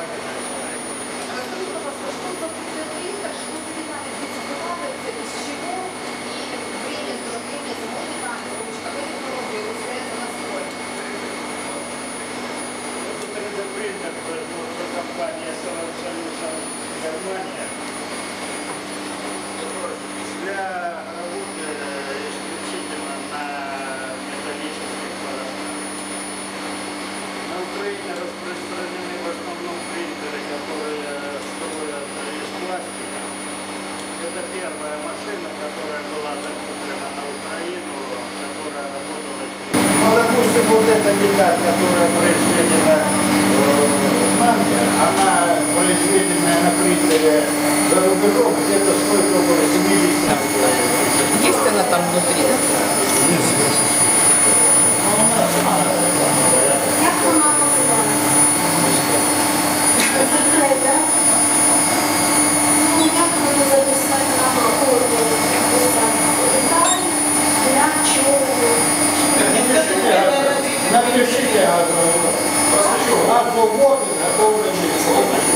Расскажите, пожалуйста, что за принтер, что передали, здесь открывается, из чего, и время изготовления самой ткани, с помощью какой технологии выставляется на строй? Это 3D-принтер, компания Solar Solution Германия. Для работы исключительно на металлических порошках. На Украине распространены в основном принтеры, которые строят из пластика. Это первая машина, которая была закуплена на Украину, которая работала. Ну, допустим, вот эта деталь, которая произведена в Манге, она произведенная на принтере за рубежом, где-то стоит около 70 рублей. Есть она там внутри, да? Як вона називається? Закрита. Ну, як вона записати на проходу? Деталь для чого? Напишите, газовод, готовленный.